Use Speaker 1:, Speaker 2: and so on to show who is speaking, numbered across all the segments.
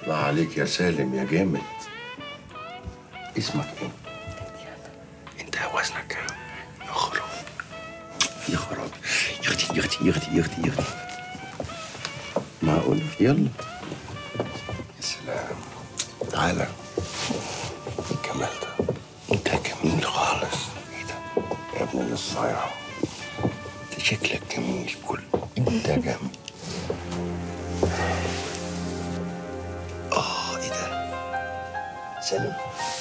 Speaker 1: الله عليك يا سالم يا جامد. اسمك ايه؟ انت وزنك كام؟ يا خراب يا خراب. يا اختي معقول؟ يلا يا سلام. تعالى. ايه الجمال ده؟ انت جميل خالص. ايه ده يا ابن الصايع؟ انت شكلك جميل انت جميل. ايه ده؟ سالم.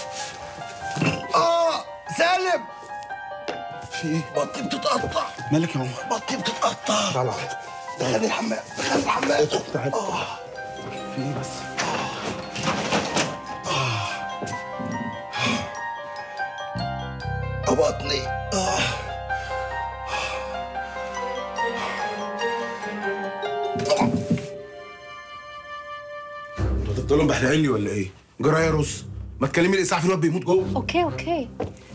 Speaker 1: سالم.
Speaker 2: في ايه؟
Speaker 1: بطني بتتقطع.
Speaker 2: مالك يا عمر؟
Speaker 1: بطني بتتقطع.
Speaker 2: تعالى
Speaker 1: دخلني الحمام.
Speaker 2: ادخل تعالى. في ايه بس؟
Speaker 1: بطني.
Speaker 2: انتوا هتفضلوا محرقين لي ولا ايه؟ جرى يا رز؟ ما تكلمي الاسعاف، الواد بيموت جوه.
Speaker 3: اوكي.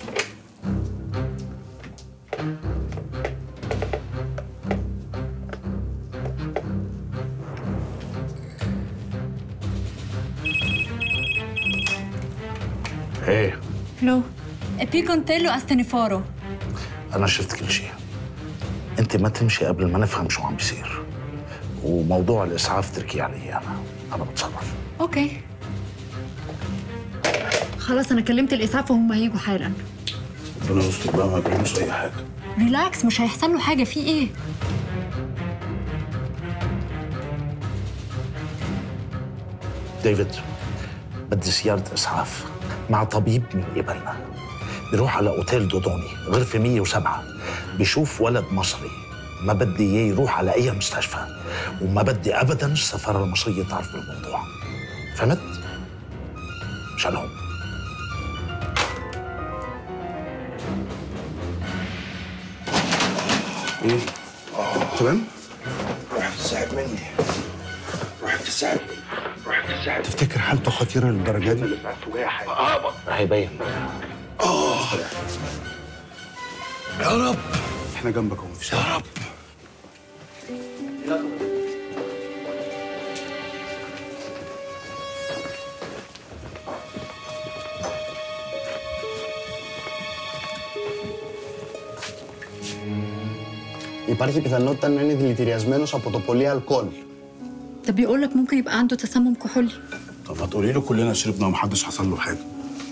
Speaker 4: ايه؟
Speaker 3: لو ابي كونتيلو استنفورو.
Speaker 4: انا شفت كل شيء. انت ما تمشي قبل ما نفهم شو عم بيصير. وموضوع الاسعاف تركي علي انا بتصرف.
Speaker 3: اوكي خلاص، انا كلمت الاسعاف وهم هيجوا حالا.
Speaker 2: ربنا يستر بقى، ما يجرالوش اي حاجه.
Speaker 3: ريلاكس، مش هيحصل له حاجه. في ايه؟
Speaker 4: ديفيد، بدي سيارة إسعاف مع طبيب من قبلنا. بيروح على أوتيل دودوني غرفة 107، بيشوف ولد مصري. ما بدي إياه يروح على أي مستشفى، وما بدي أبداً السفارة المصرية تعرف بالموضوع. فهمت؟ مشانهم.
Speaker 2: ايه؟ تمام؟
Speaker 1: روح تساعد مني.
Speaker 2: تفتكر حالته خطيره للدرجه دي؟
Speaker 4: هيبين.
Speaker 1: يا رب.
Speaker 2: احنا جنبك اهو، مفيش
Speaker 1: يا رب.
Speaker 5: Υπάρχει πιθανότητα να είναι δηλητηριασμένος από το πολύ αλκοόλ.
Speaker 3: طب بيقول لك ممكن يبقى عنده تسمم كحولي.
Speaker 2: طب ما تقولي له كلنا شربنا ومحدش حصل له حاجه.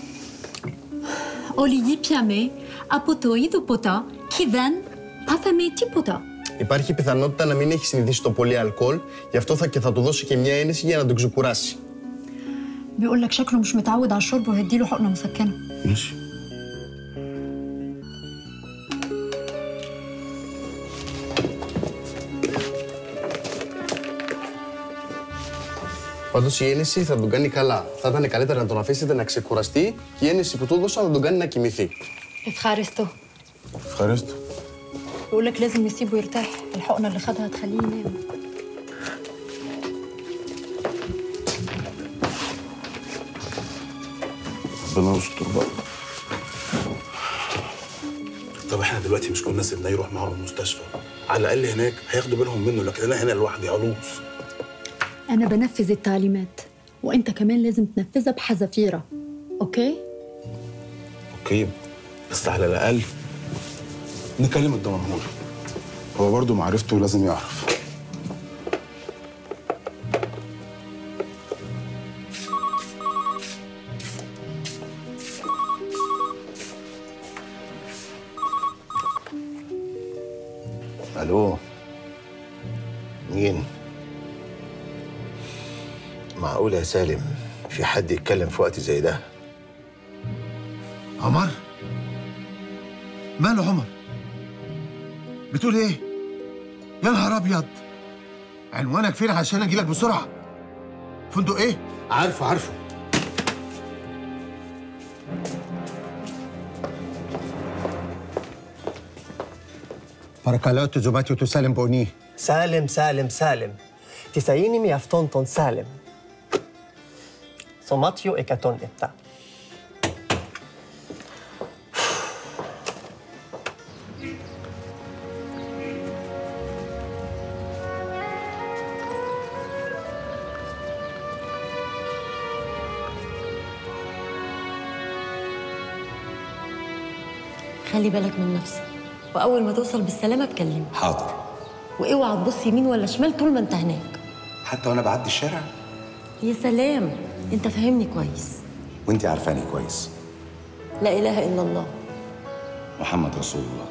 Speaker 3: Olivier Piamet, από το είδο ποτά και δεν πάθαμε τίποτα.
Speaker 5: Υπάρχει πιθανότητα να μην έχει συνηθίσει το πολύ αλκοόλ, γι' αυτό θα του δώσει και μια ένεση για να τον ξεκουράσει.
Speaker 3: بيقول لك شكله مش متعود على الشرب وهديله حقنه مسكنه.
Speaker 2: ماشي.
Speaker 5: Πάντως η ένεση θα τον κάνει καλά. Θα ήταν καλύτερα να τον αφήσετε να ξεκουραστεί και η ένεση που του έδωσα θα τον κάνει να κοιμηθεί.
Speaker 3: Ευχαριστώ.
Speaker 2: Ευχαριστώ.
Speaker 3: بيقول لك لازم نسيبه يرتاح، الحقنه اللي خدها هتخليه ينام.
Speaker 2: ربنا يستر بقى. طب احنا دلوقتي مش كنا سيبناه يروح معاهم المستشفى؟ على الاقل هناك هياخدوا بالهم منه، لكن انا هنا لوحدي علوص.
Speaker 3: انا بنفذ التعليمات وانت كمان لازم تنفذها بحذافيرها. اوكي
Speaker 2: بس على الاقل نكلم الدمنهور، هو برضه معرفته ولازم يعرف.
Speaker 1: الو، مين؟ معقول يا سالم في حد يتكلم في وقت زي ده؟
Speaker 6: عمر؟ ماله عمر؟ بتقول ايه؟ يا نهار ابيض! عنوانك فين عشان اجيلك بسرعه؟ فندق ايه؟
Speaker 1: عارفه.
Speaker 6: παρακαλώ το δωμάτιο του Σάλεμ Πονί.
Speaker 7: Σάλεμ. Τισαΐνι με αυτόν τον Σάλεμ. Δωμάτιο 107.
Speaker 8: خلي بالك من نفسك، واول ما توصل بالسلامه تكلمني.
Speaker 1: حاضر.
Speaker 8: واوعى تبص يمين ولا شمال طول ما انت هناك.
Speaker 1: حتى وانا بعدي الشارع؟
Speaker 8: يا سلام، انت فاهمني كويس.
Speaker 1: وانت عارفاني كويس.
Speaker 8: لا اله الا الله
Speaker 1: محمد رسول الله.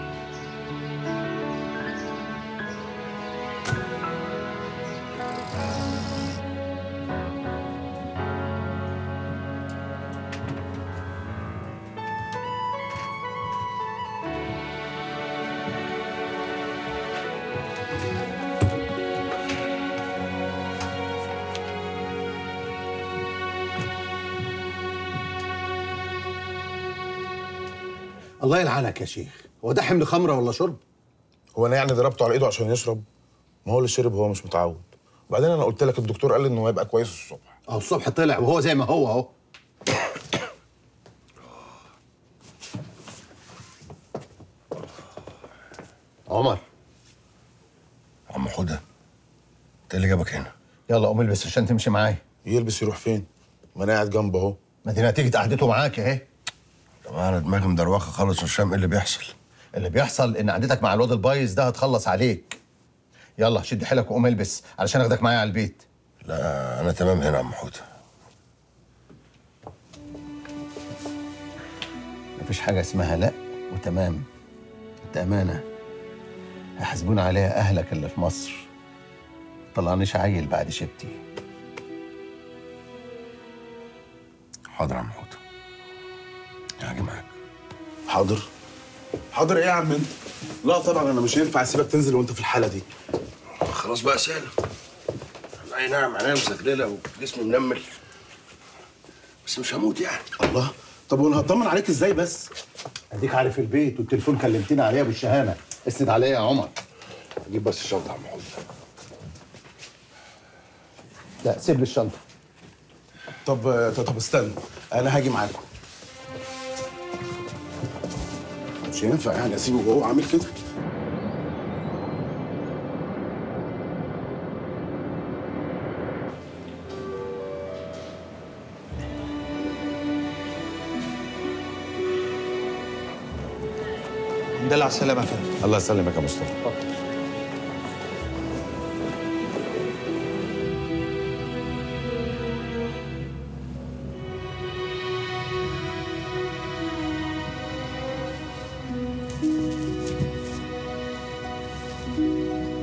Speaker 6: الله يلعنك يا شيخ، هو ده حمل خمره ولا شرب؟
Speaker 2: هو انا يعني ضربته على ايده عشان يشرب؟ ما هو اللي شرب هو مش متعود. وبعدين انا قلت لك الدكتور قال لي انه هيبقى كويس الصبح.
Speaker 6: اهو الصبح طلع وهو زي ما هو اهو. عمر.
Speaker 1: عم حودة، انت اللي جابك هنا؟
Speaker 6: يلا قوم البس عشان تمشي معايا.
Speaker 2: يلبس يروح فين؟ ما انا قاعد جنبه اهو.
Speaker 6: ما دي نتيجه قعدته معاك اهي.
Speaker 1: انا دماغي مدروخه خالص مش فاهم ايه اللي بيحصل.
Speaker 6: اللي بيحصل ان قعدتك مع الواد البايظ ده هتخلص عليك. يلا شد حيلك وقوم البس علشان اخدك معايا على البيت.
Speaker 1: لا انا تمام هنا يا عم حودة.
Speaker 6: مفيش حاجه اسمها لا وتمام. انت امانه هيحاسبونا عليها اهلك اللي في مصر. طلعنيش عيل بعد شبتي.
Speaker 1: حاضر يا عم حودة، هاجي معاك.
Speaker 2: حاضر. حاضر ايه يا عم انت؟ لا طبعا انا مش هينفع اسيبك تنزل وانت في الحاله دي.
Speaker 1: خلاص بقى سالم. اي نعم عينيا مسجلله وجسمي منمل، بس مش هموت يعني.
Speaker 2: الله، طب وانا هطمن عليك ازاي بس؟
Speaker 6: اديك عارف البيت والتليفون كلمتني عليها بالشهامه. اسند عليا يا عمر.
Speaker 1: اجيب بس الشنطه يا عم حودة.
Speaker 6: لا سيب لي الشنطه.
Speaker 2: طب استنى، انا هاجي معاكم. مش هينفع يعني اسيبه وهو عامل كده.
Speaker 9: الحمد لله على السلامة يا فندم.
Speaker 2: الله يسلمك يا مصطفى.